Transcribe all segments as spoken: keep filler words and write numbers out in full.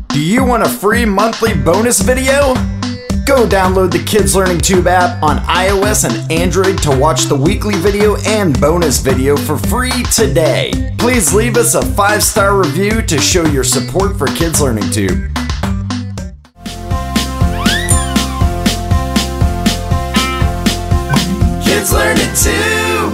Do you want a free monthly bonus video? Go download the Kids Learning Tube app on iOS and Android to watch the weekly video and bonus video for free today. Please leave us a five star review to show your support for Kids Learning Tube. Kids Learning Tube.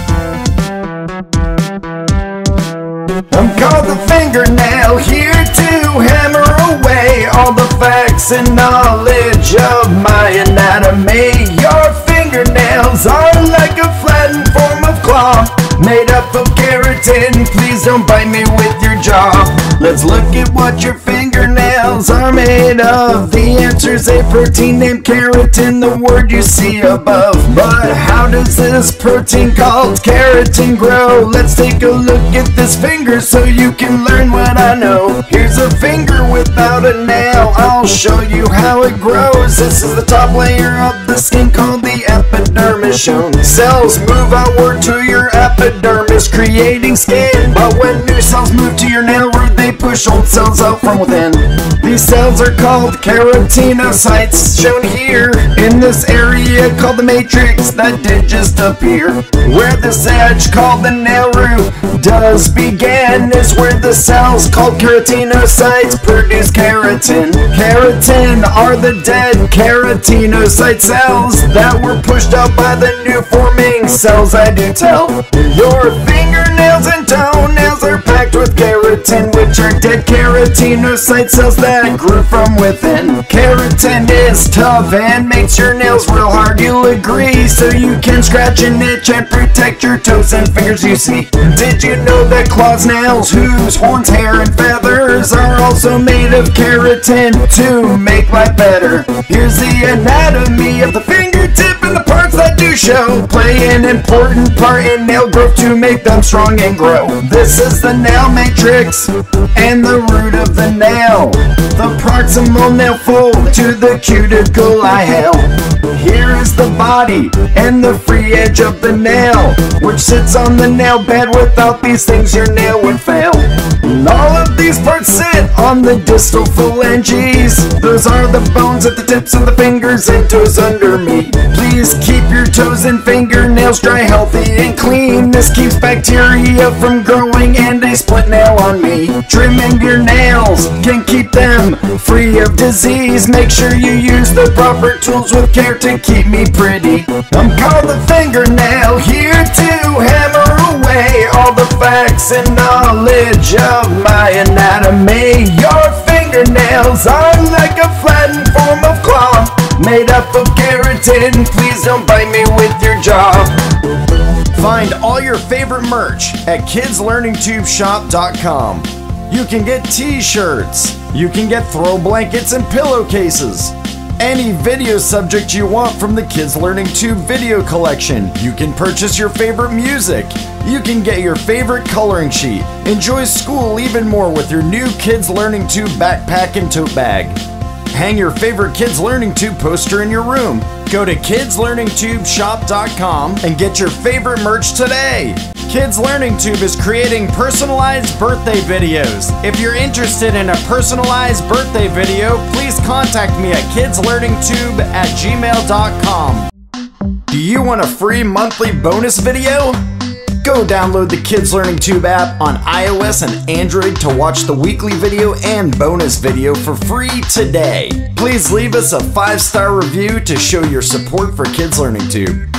I'm called the fingernail, here to hammer away all the facts and knowledge of my anatomy. Your fingernails are like a flattened form of claw, made up of keratin. Please don't bite me with your jaw. Let's look at what your fingernails are made of. The answer's a protein named keratin, the word you see above. But how does this protein called keratin grow? Let's take a look at this finger so you can learn what I know. Here's a finger without a nail, I'll show you how it grows. This is the top layer of the skin called the epidermis shown. Cells move outward to your epidermis, creating skin. But when new cells move to your nail root, they push old cells out from within. These cells are called keratinocytes, shown here in this area called the matrix that did just appear. Where this edge called the nail root does begin is where the cells called keratinocytes produce keratin. Keratin are the dead keratinocyte cells that were pushed out by the new forming cells, I do tell. Your fingernails and toenails are packed with keratin, which are dead keratinocyte cells that grew from within. Keratin is tough and makes your nails real hard, you'll agree, so you can scratch and itch and protect your toes and fingers, you see. Did you know that claws, nails, hooves, horns, hair, and feathers are also made of keratin to make life better? Here's the anatomy of the fingertip, and the parts that do show play an important part in nail growth to make them strong and grow. This is the nail matrix and the root of the nail, the proximal nail fold to the cuticle I hail. Here is the body and the free edge of the nail, which sits on the nail bed. Without these things your nail would fail. And all of these parts sit on the distal phalanges. Those are the bones at the tips of the fingers and toes under me. Please keep your toes and fingernails dry, healthy, and clean. This keeps bacteria from growing and a split nail on me. Trimming your nails can keep them free of disease. Make sure you use the proper tools with care to keep me pretty. I'm called the fingernail, here to hammer away all the facts and knowledge of my anatomy. Your fingernails are like a flattened form of claw, made up of keratin. Please don't bite me with your jaw. Find all your favorite merch at kids learning tube shop dot com. You can get t-shirts, you can get throw blankets and pillowcases, any video subject you want from the Kids Learning Tube video collection. You can purchase your favorite music, you can get your favorite coloring sheet, enjoy school even more with your new Kids Learning Tube backpack and tote bag. Hang your favorite Kids Learning Tube poster in your room. Go to kids learning tube shop dot com and get your favorite merch today. Kids Learning Tube is creating personalized birthday videos. If you're interested in a personalized birthday video, please contact me at kids learning tube at gmail dot com. Do you want a free monthly bonus video? Go download the Kids Learning Tube app on iOS and Android to watch the weekly video and bonus video for free today. Please leave us a five star review to show your support for Kids Learning Tube.